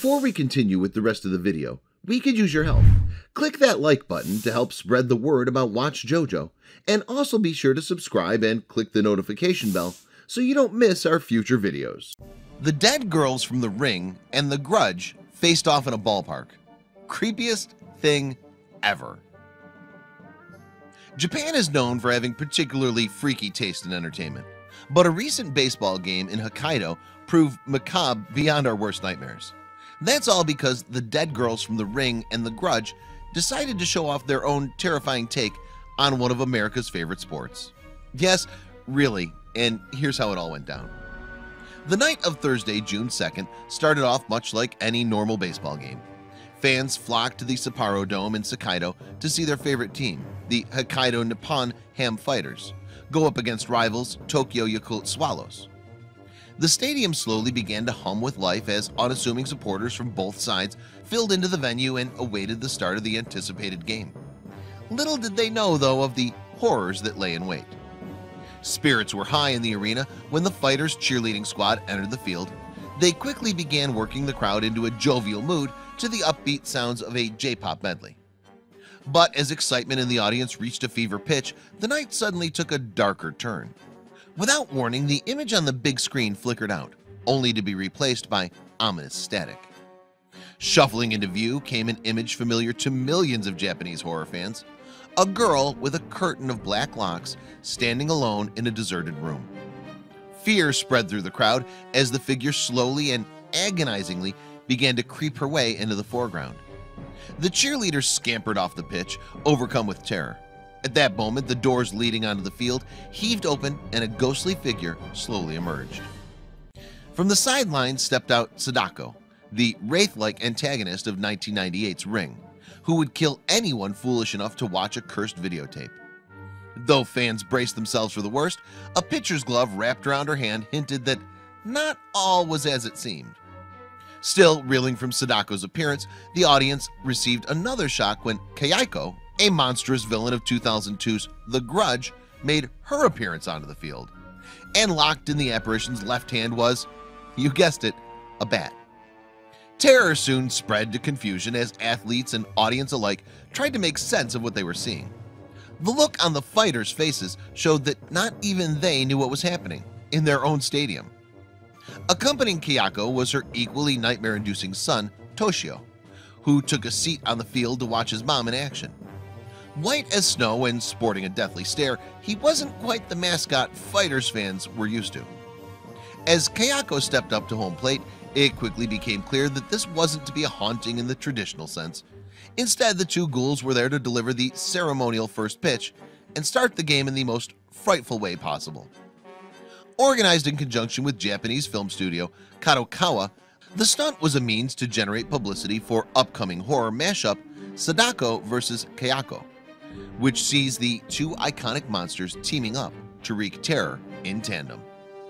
Before we continue with the rest of the video, we could use your help. Click that like button to help spread the word about watchJojo, and also be sure to subscribe and click the notification bell so you don't miss our future videos. The dead girls from The Ring and The Grudge faced off in a ballpark. Creepiest thing ever. Japan is known for having particularly freaky taste in entertainment, but a recent baseball game in Hokkaido proved macabre beyond our worst nightmares. That's all because the dead girls from The Ring and The Grudge decided to show off their own terrifying take on one of America's favorite sports. Yes, really, and here's how it all went down. The night of Thursday, June 2nd started off much like any normal baseball game. Fans flocked to the Sapporo Dome in Hokkaido to see their favorite team, the Hokkaido Nippon-Ham Fighters, go up against rivals Tokyo Yakult Swallows. The stadium slowly began to hum with life as unassuming supporters from both sides filled into the venue and awaited the start of the anticipated game. Little did they know, though, of the horrors that lay in wait. Spirits were high in the arena when the Fighters cheerleading squad entered the field. They quickly began working the crowd into a jovial mood to the upbeat sounds of a J-pop medley. But as excitement in the audience reached a fever pitch, the night suddenly took a darker turn. Without warning, the image on the big screen flickered out, only to be replaced by ominous static. Shuffling into view came an image familiar to millions of Japanese horror fans: a girl with a curtain of black locks standing alone in a deserted room. Fear spread through the crowd as the figure slowly and agonizingly began to creep her way into the foreground. The cheerleaders scampered off the pitch, overcome with terror. At that moment, the doors leading onto the field heaved open and a ghostly figure slowly emerged. From the sidelines stepped out Sadako, the wraith-like antagonist of 1998's Ring, who would kill anyone foolish enough to watch a cursed videotape. Though fans braced themselves for the worst, a pitcher's glove wrapped around her hand hinted that not all was as it seemed. Still reeling from Sadako's appearance, the audience received another shock when Kayako, a monstrous villain of 2002's The Grudge, made her appearance onto the field. And locked in the apparition's left hand was, you guessed it, a bat. Terror soon spread to confusion as athletes and audience alike tried to make sense of what they were seeing. The look on the fighters' faces showed that not even they knew what was happening in their own stadium. Accompanying Kayako was her equally nightmare-inducing son, Toshio, who took a seat on the field to watch his mom in action. White as snow and sporting a deathly stare, he wasn't quite the mascot Fighters fans were used to. As Kayako stepped up to home plate, it quickly became clear that this wasn't to be a haunting in the traditional sense. Instead, the two ghouls were there to deliver the ceremonial first pitch and start the game in the most frightful way possible. Organized in conjunction with Japanese film studio Kadokawa, the stunt was a means to generate publicity for upcoming horror mashup Sadako vs. Kayako, which sees the two iconic monsters teaming up to wreak terror in tandem.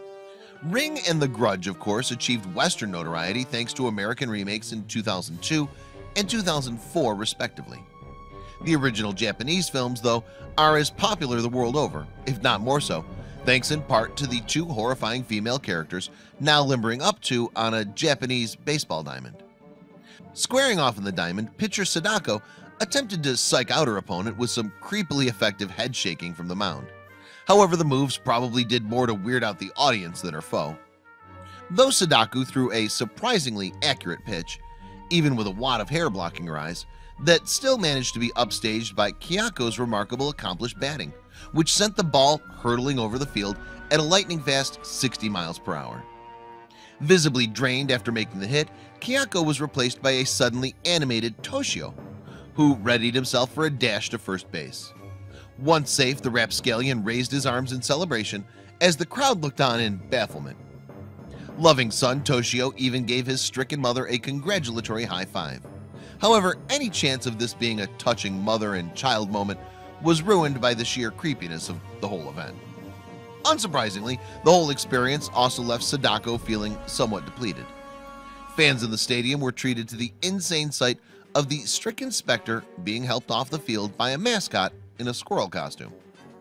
Ring and The Grudge, of course, achieved Western notoriety thanks to American remakes in 2002 and 2004 respectively. The original Japanese films, though, are as popular the world over, if not more so, thanks in part to the two horrifying female characters now limbering up to on a Japanese baseball diamond. Squaring off in the diamond, pitcher Sadako attempted to psych out her opponent with some creepily effective head shaking from the mound. However, the moves probably did more to weird out the audience than her foe. Though Sadako threw a surprisingly accurate pitch, even with a wad of hair blocking her eyes, that still managed to be upstaged by Kayako's remarkable accomplished batting, which sent the ball hurtling over the field at a lightning-fast 60 miles per hour. Visibly drained after making the hit, Kayako was replaced by a suddenly animated Toshio, who readied himself for a dash to first base. Once safe, the rapscallion raised his arms in celebration as the crowd looked on in bafflement. Loving son Toshio even gave his stricken mother a congratulatory high five. However, any chance of this being a touching mother and child moment was ruined by the sheer creepiness of the whole event. Unsurprisingly, the whole experience also left Sadako feeling somewhat depleted. Fans in the stadium were treated to the insane sight of the stricken specter being helped off the field by a mascot in a squirrel costume.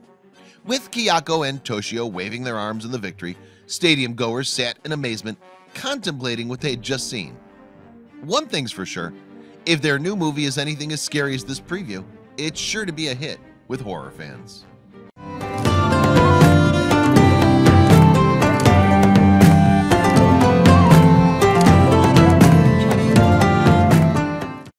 With Kayako and Toshio waving their arms in the victory, stadium goers sat in amazement, contemplating what they had just seen. One thing's for sure, if their new movie is anything as scary as this preview, it's sure to be a hit with horror fans.